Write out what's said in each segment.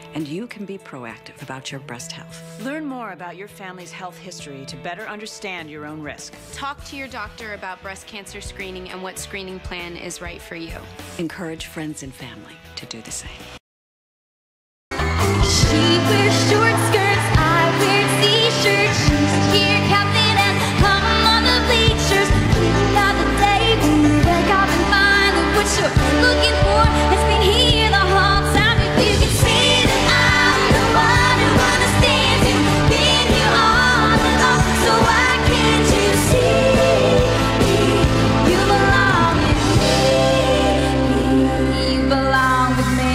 and you can be proactive about your breast health. Learn more about your family's health history to better understand your own risk. Talk to your doctor about breast cancer screening and what screening plan is right for you. Encourage friends and family to do the same. She wears short skirts, I wear t-shirts. She's here, Captain, and I'm on the bleachers. Dreaming of the day when you wake up and find that what you're looking for has been here the whole time. If you could see that I'm the one who understands you, been here all along, so why can't you see you belong with me? You belong with me.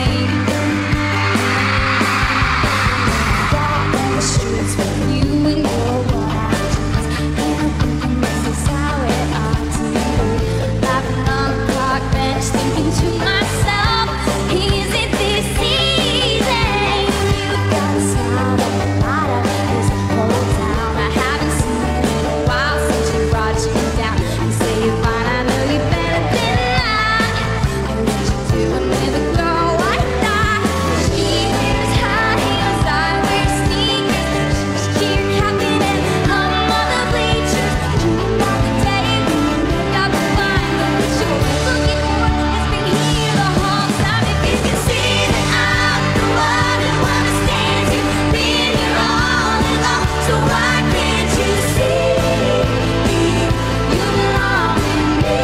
Streets with you and your wives, and I'm thinking this is how it ought to be. Laughing on the park bench, thinking to myself, isn't this easy? You've got a sound of a lot of this whole town. I haven't seen it in a while since you brought you down. You say you're fine, I know you better than that. And what you doing with a girl like that? She wears high heels, I wear sneakers. She's here, Captain, and I'm on the bleachers. Dreaming of the day when you wake up and find that what you're looking for has been here the whole time. If you can see that I'm the one who understands you, been here all along, so why can't you see you belong with me?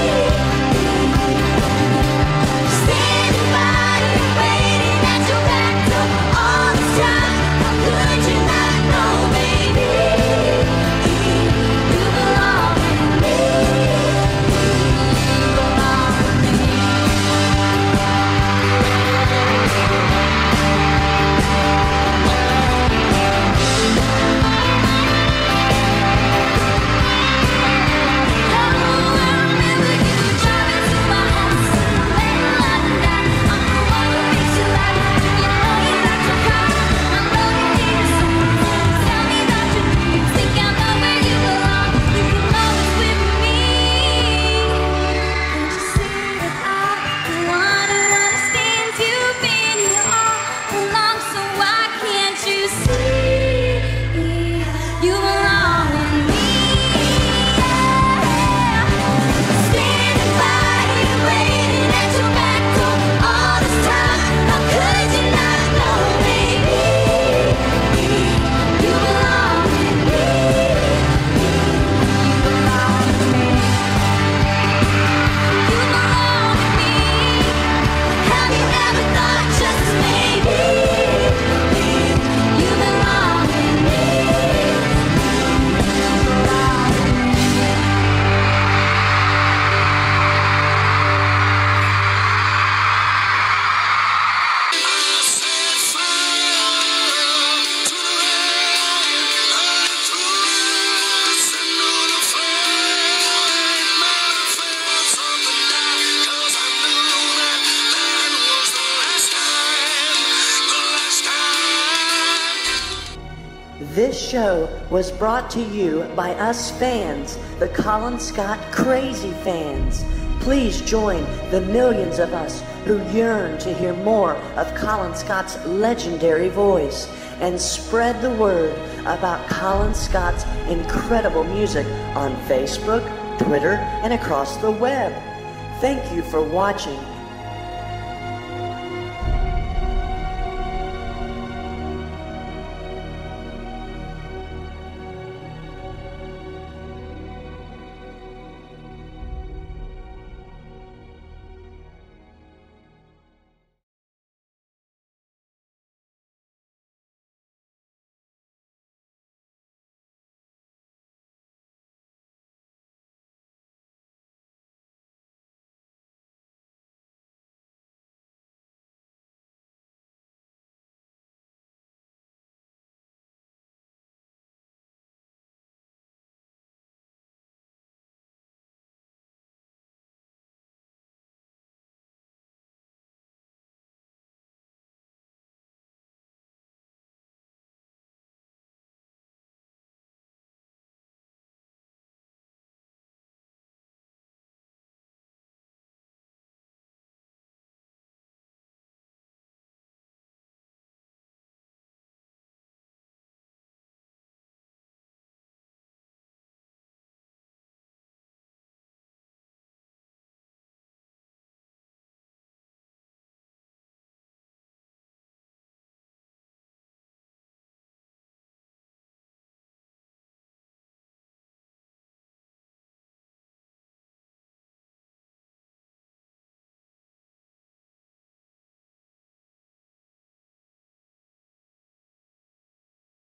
Standing by you, waiting at your back door all this time. How could you not know, baby? You belong with me. You belong with me. You belong with me. Standing by you, waiting at your back door all this time. How could you not know, baby? You belong with me. You belong with me. You belong with me. Have you ever thought just maybe you belong with me? This show was brought to you by us fans, the Colin Scott Crazy Fans. Please join the millions of us who yearn to hear more of Colin Scott's legendary voice and spread the word about Colin Scott's incredible music on Facebook, Twitter, and across the web. Thank you for watching